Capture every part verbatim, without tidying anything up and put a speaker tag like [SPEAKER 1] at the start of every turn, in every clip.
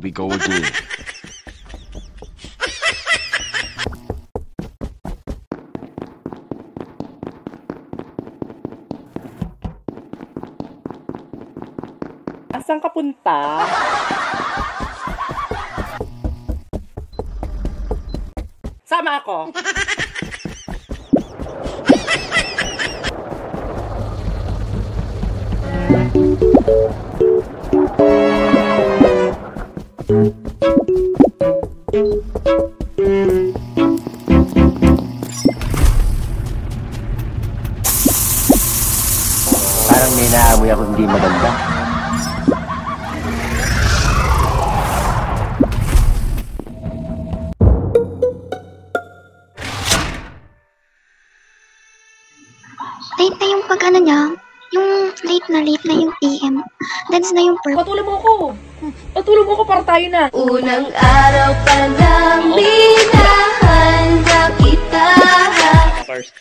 [SPEAKER 1] we go again.
[SPEAKER 2] Asan ka punta? Sama ako.
[SPEAKER 3] Parang may naamoy ako hindi maganda.
[SPEAKER 4] Late na yung pag ano niya, yung late na late na yung P M. Dance na yung purple.
[SPEAKER 2] Patulog mo ko. Patulog mo ko para tayo na.
[SPEAKER 5] Unang araw pa lang binahanda kita.
[SPEAKER 2] First.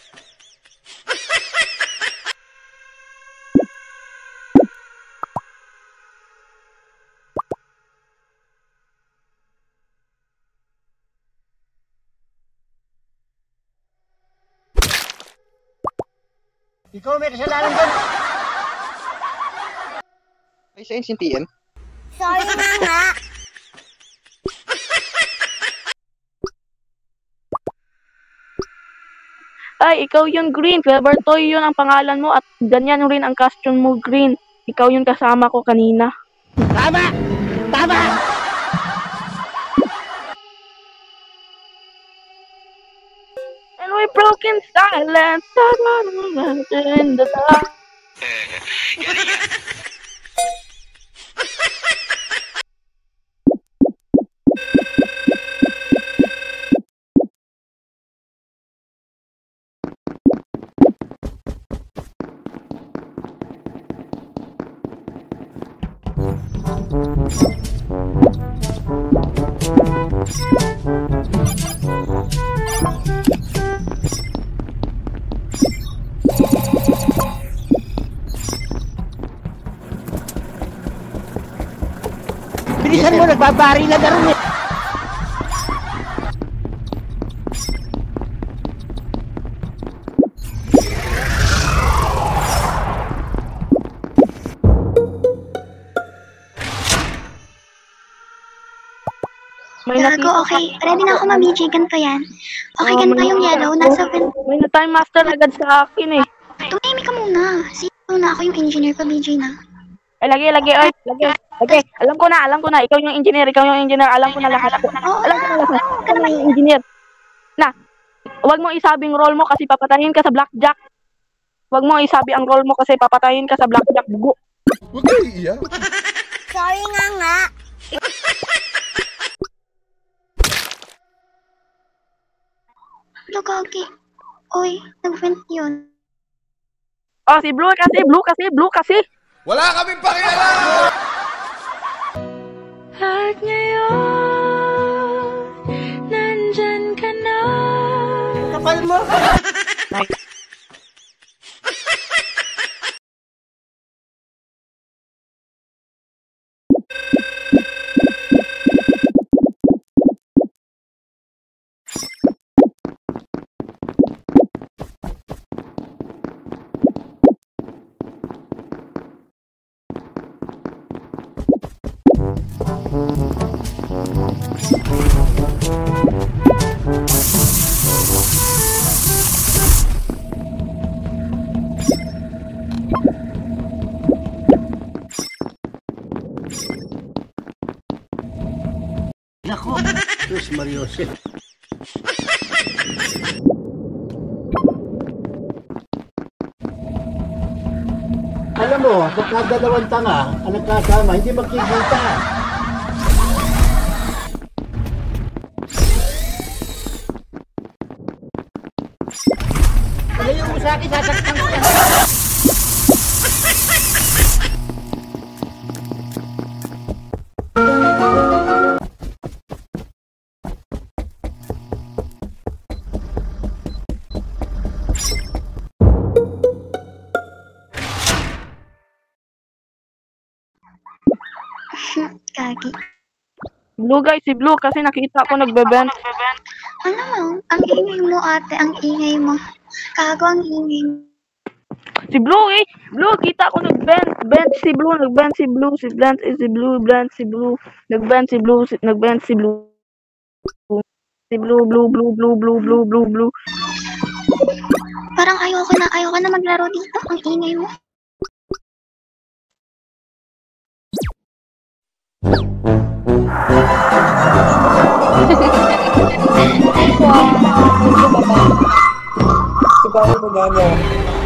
[SPEAKER 3] Ikaw may kasalanan doon. Ay, sa'yo si P M?
[SPEAKER 4] Sorry na nga.
[SPEAKER 6] Ay, ikaw yun, Green. Clever Toy yun ang pangalan mo at ganyan rin ang costume mo, Green. Ikaw yung kasama ko kanina.
[SPEAKER 3] Tama! Tama!
[SPEAKER 6] And we broke in silence. In the dark.
[SPEAKER 3] Bilisan mo, nagbabari na gano'n eh.
[SPEAKER 6] May
[SPEAKER 4] Gago,
[SPEAKER 6] nakita
[SPEAKER 4] okay. Ready na ako, Mami G. Ganito yan. Okay,
[SPEAKER 6] Oh,
[SPEAKER 4] ganito
[SPEAKER 6] may
[SPEAKER 4] yung yellow. Nasa pen...
[SPEAKER 6] May na-time master agad sa akin eh.
[SPEAKER 4] Tumahimik ka muna. Sino na ako yung engineer pa, B J na.
[SPEAKER 6] Ay, lagi, lagi, oy, lagi, lagi. Alam ko na, alam ko na. Ikaw yung engineer, ikaw yung engineer. Alam ko na lahat.
[SPEAKER 4] Oo,
[SPEAKER 6] Alam ko na lahat. Ikaw na yung engineer. Na, huwag mo isabing role mo kasi papatayin ka sa blackjack. Huwag mo isabi ang role mo kasi papatayin ka sa blackjack. Bugo.
[SPEAKER 7] Huwag kayo iiyak.
[SPEAKER 4] Sorry nga nga. Lugagi. Oy, nag-vent yun.
[SPEAKER 6] Oh, si Blue kasi, Blue kasi, Blue kasi.
[SPEAKER 7] Wala kaming pakialam!
[SPEAKER 5] At ngayon, nandyan ka na.
[SPEAKER 3] Kapal mo! Nako, Diyos Mariosep. Alam mo, kapag dalawang tanga ang nagkasama, hindi magkikita. Pagayon mo sa akin, sasaktan ko yan.
[SPEAKER 4] Kagi.
[SPEAKER 6] Blue guys, si Blue kasi nakita ko nagbe-vent.
[SPEAKER 4] Ano mo? Ang ingay mo ate, ang ingay mo. Kago ang ingay mo.
[SPEAKER 6] Si Blue eh! Blue, kita ko nag-vent. Vent si Blue, nag-vent si Blue. Si Vent eh, si Blue, vent si Blue. Nag-vent si Blue, si, nag-vent si Blue. Si Blue, Blue, Blue, Blue, Blue, Blue, Blue, Blue.
[SPEAKER 4] Parang ayoko na, ayoko na maglaro dito. Ang ingay mo.
[SPEAKER 2] Si Pao, magana.